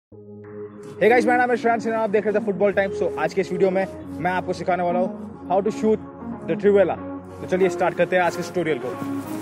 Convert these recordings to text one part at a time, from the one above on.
Hey guys, मेरा नाम है श्रेयांश सिन्हा, आप देख रहे थे फुटबॉल टाइम। सो आज के इस वीडियो में मैं आपको सिखाने वाला हूँ हाउ टू शूट द ट्रिवेला। तो चलिए स्टार्ट करते हैं आज के ट्यूटोरियल को।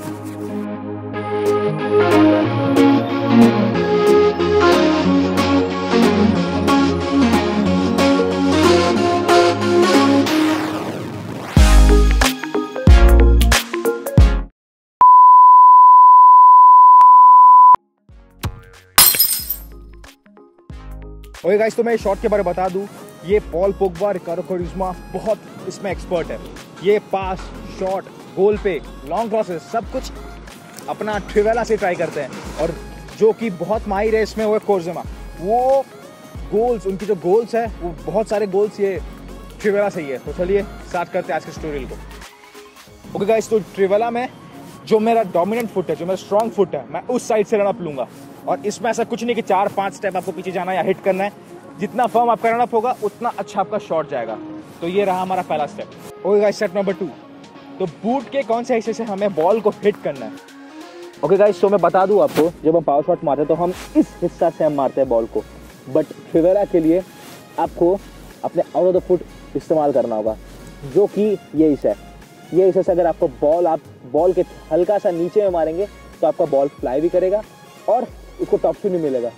ओके गाइस, तो मैं शॉट के बारे में बता दूं, ये पॉल पोग्बा, रिकार्डो क्वारेस्मा बहुत इसमें एक्सपर्ट है। ये पास, शॉट, गोल पे, लॉन्ग क्रॉसेस सब कुछ अपना ट्रिवेला से ट्राई करते हैं। और जो कि बहुत माहिर है इसमें वो है कोर्जेमा। वो गोल्स, उनकी जो गोल्स है वो बहुत सारे गोल्स ये ट्रिवेला से ही है। तो चलिए स्टार्ट करते हैं आज के ट्यूटोरियल को। ओके गाइस, तो ट्रिवेला में जो मेरा डोमिनेंट फुट है, जो मेरा स्ट्रॉन्ग फुट है, मैं उस साइड से रनअप लूंगा। और इसमें ऐसा कुछ नहीं कि 4-5 स्टेप आपको पीछे जाना या हिट करना है। जितना फर्म आपका रनअप होगा उतना अच्छा आपका शॉट जाएगा। तो ये रहा हमारा पहला step. Okay guys, step number 2, तो बूट के कौन से हिस्से से हमें बॉल को हिट करना है। ओके गाइस, तो मैं बता दूं आपको, जब हम पावर शॉट मारते हैं तो हम इस हिस्सा से हम मारते हैं बॉल को। बट ट्रिवेला के लिए आपको अपने आउट ऑफ द फुट इस्तेमाल करना होगा, जो कि ये हिस्सा है। ये हिस्से से अगर आपको आप बॉल के हल्का सा नीचे में मारेंगे तो आपका बॉल फ्लाई भी करेगा और उसको टॉप स्पिन भी मिलेगा।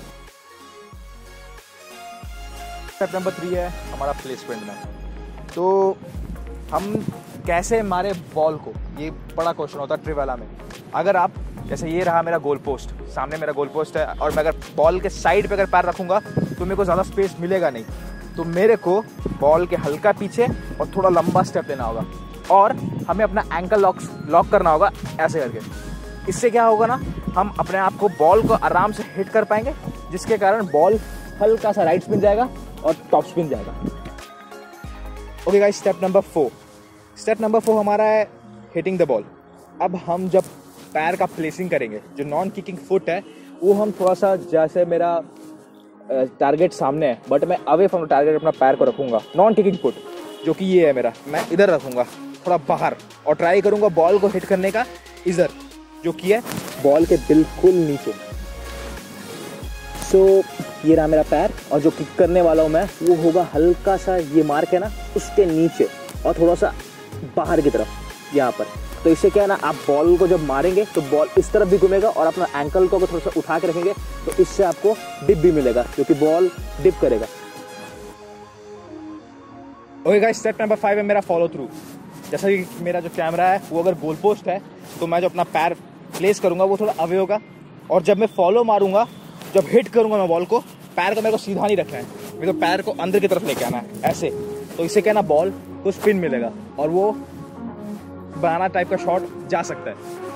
स्टेप नंबर 3 है हमारा प्लेसमेंट में। तो हम कैसे मारे बॉल को, ये बड़ा क्वेश्चन होता है ट्रिवेला में। अगर आप, जैसे ये रहा मेरा गोल पोस्ट, सामने मेरा गोल पोस्ट है और मैं अगर बॉल के साइड पे अगर पैर रखूंगा तो मेरे को ज़्यादा स्पेस मिलेगा नहीं। तो मेरे को बॉल के हल्का पीछे और थोड़ा लंबा स्टेप लेना होगा और हमें अपना एंकल लॉक करना होगा ऐसे करके। इससे क्या होगा ना, हम अपने आप को बॉल को आराम से हिट कर पाएंगे, जिसके कारण बॉल हल्का सा राइट स्पिन जाएगा और टॉप स्पिन जाएगा। Okay guys, step number 4। Step number 4 हमारा है हिटिंग द बॉल। अब हम जब पैर का प्लेसिंग करेंगे, जो नॉन किकिंग फुट है वो हम थोड़ा सा, जैसे मेरा टारगेट सामने है बट मैं अवे फ्रॉम टारगेट अपना पैर को रखूंगा, नॉन किकिंग फुट जो कि ये है मेरा, मैं इधर रखूंगा थोड़ा बाहर और ट्राई करूंगा बॉल को हिट करने का इधर, जो कि है बॉल के बिल्कुल नीचे। सो ये रहा मेरा पैर और जो किक करने वाला हूँ मैं वो होगा हल्का सा, ये मार्क है ना उसके नीचे और थोड़ा सा बाहर की तरफ यहाँ पर। तो इससे क्या है ना, आप बॉल को जब मारेंगे तो बॉल इस तरफ भी घूमेगा और अपना एंकल को थोड़ा सा उठा के रखेंगे तो इससे आपको डिप भी मिलेगा, क्योंकि बॉल डिप करेगा। ओके गाइस, स्टेप नंबर 5 है मेरा फॉलो थ्रू। जैसा कि मेरा जो कैमरा है वो अगर गोल पोस्ट है तो मैं जो अपना पैर प्लेस करूंगा वो थोड़ा अवे होगा, और जब मैं फॉलो मारूंगा, जब हिट करूंगा मैं बॉल को, पैर को मेरे को सीधा नहीं रखना है, मेरे को पैर को अंदर की तरफ लेके आना है ऐसे। तो इससे क्या ना, बॉल को स्पिन मिलेगा और वो बनाना टाइप का शॉट जा सकता है।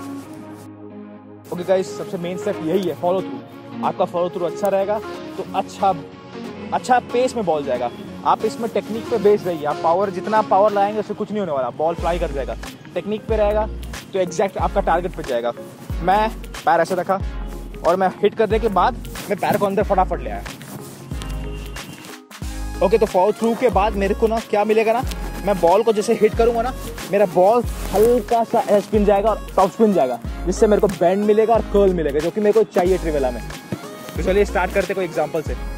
ओके गाइस, सबसे मेन स्टेप यही है, फॉलो थ्रू। आपका फॉलो थ्रू अच्छा रहेगा तो अच्छा पेस में बॉल जाएगा। आप इसमें टेक्निक पे बेस रहिए, आप पावर, जितना पावर लाएंगे उससे कुछ नहीं होने वाला, बॉल फ्लाई कर जाएगा। टेक्निक पे रहेगा तो एग्जैक्ट आपका टारगेट पे जाएगा। मैं पैर ऐसे रखा और मैं हिट करने के बाद मैं पैर को अंदर फटाफट ले आया। ओके, तो फॉलो थ्रू के बाद मेरे को ना क्या मिलेगा ना, मैं बॉल को जैसे हिट करूंगा ना, मेरा बॉल हल्का सा एज स्पिन जाएगा और टॉप स्पिन जाएगा, जिससे मेरे को बैंड मिलेगा और कर्ल मिलेगा, जो कि मेरे को चाहिए ट्रिवेला में। तो चलिए स्टार्ट करते कोई एग्जांपल से।